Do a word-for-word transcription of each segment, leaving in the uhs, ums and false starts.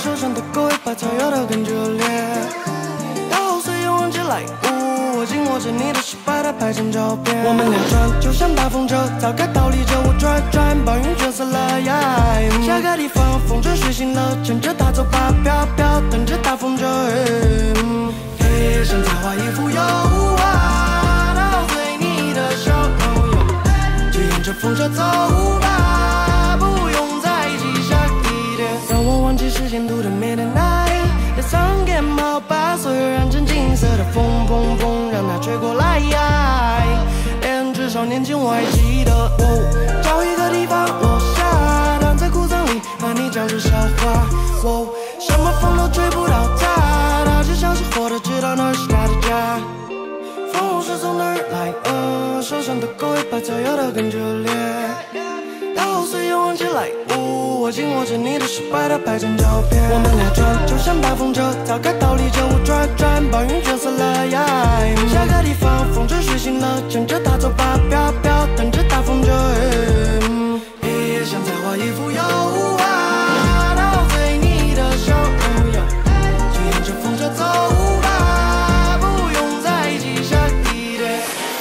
手上的狗尾巴草咬得更热烈。到后岁月忘记来无，我紧握着你的手，把它拍成照片。我们俩转，就像大风车，早该倒立着我转转，暴云卷死了呀。下个地方，风筝睡醒了，趁着它走吧，飘飘，等着大风筝。嘿，像在画一幅油画，陶醉你的笑容，就沿着风车走吧，不用再记下地点，让我忘记时间图的 midnight。The sun get 毛把所有染成金色的风，砰砰，让它吹过来。连至少年轻我还记得，哦，找一个地方落下，躺在枯丛里和你讲着笑话。哦，什么风都吹不到它，它就像是活的，知道那是它的家。风是从哪儿来？嗯，手上的狗尾巴草咬得更热烈。到后岁月忘记来无，我紧握着你的手，把它拍成照片。我们俩转，就像大风车，早该倒立着我转转，暴云卷死了呀。下个地方，风筝睡醒了，趁着它走吧，飘飘，等着大风筝。嘿，像在画一幅油画，陶醉你的笑容，就沿着风车走吧，不用再记下地点。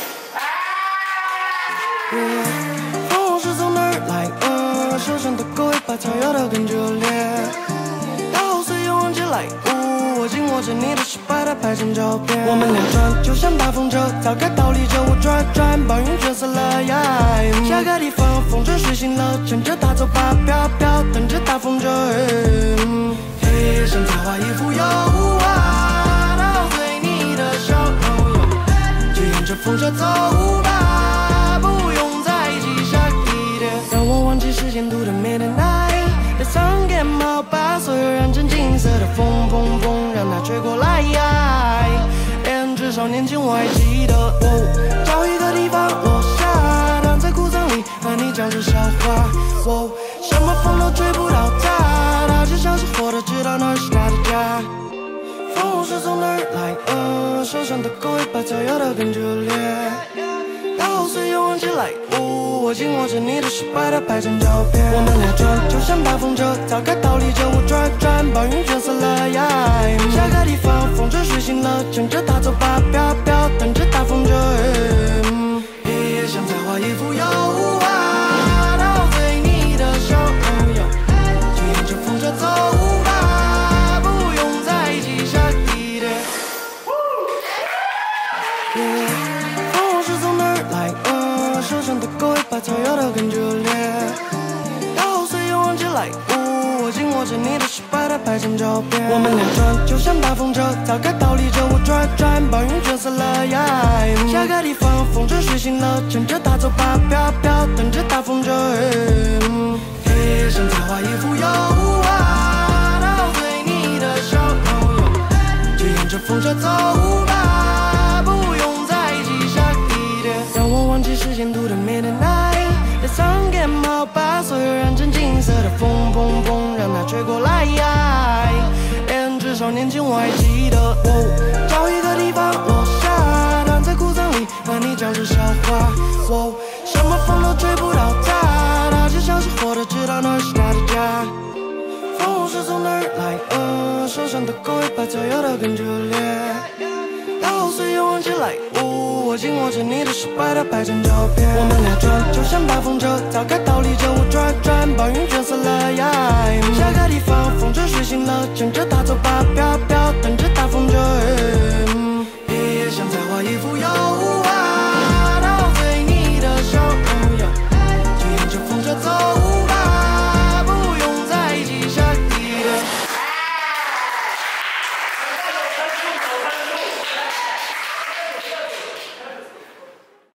风是从哪儿来？嗯，手上的狗尾巴草咬得更热烈。到后岁月忘记来无，我紧握着你的手，把它拍成照片。我们俩转，就像大风车，早该倒立着我转转，暴云卷死了呀。下个地方，风筝睡醒了，趁着它走吧，飘飘，等着大风筝。嘿，像在画一幅油画，陶醉你的笑容，就沿着风车走吧，不用再记下地点，让我忘记时间图的 midnight。The sun get 毛把所有染成金色的风，砰砰，让它吹过来。连至少年轻我还记得，哦，找一个地方落下，躺在枯丛里和你讲着笑话。哦，什么风都吹不到它，它就像是活的，知道那是它的家。风是从哪儿来？嗯，手上的狗尾巴草咬得更热烈。到后岁月忘记来无，我紧握着你的手，把它拍成照片。我们俩转，就像大风车，早该倒立着我转转，暴云卷死了呀。下个地方，风筝睡醒了，趁着它走吧，飘飘，等着大风筝。嘿，像在画一幅油画，陶醉你的笑容，就沿着风车走吧，不用再记下地点。风是从哪儿来？嗯，手上的狗尾巴草咬得更热烈。到后岁月忘记来无，我紧握着你的手，把它拍成照片。我们俩转，就像大风车，早该倒立着我转转，暴云卷死了呀。下个地方，风筝睡醒了，趁着它走吧，飘飘，等着大风筝。嘿，像在画一幅油画，陶醉你的笑容，就沿着风车走吧，不用再记下地点，让我忘记时间图的 midnight。The sun get 毛把所有染成金色的风，砰砰，让它吹过来。连至少年轻我还记得，哦，找一个地方落下，躺在枯丛里和你讲着笑话。哦，什么风都吹不到它，它就像是活的，知道那是它的家。风是从哪儿来？嗯，手上的狗尾巴草咬得更热烈。到后岁月忘记来无，我紧握着你的手，把它拍成照片。我们俩转，就像大风车，早该倒立着我转转，暴云卷死了呀。下个地方，风筝睡醒了，趁着它走吧，飘飘，等着大风筝。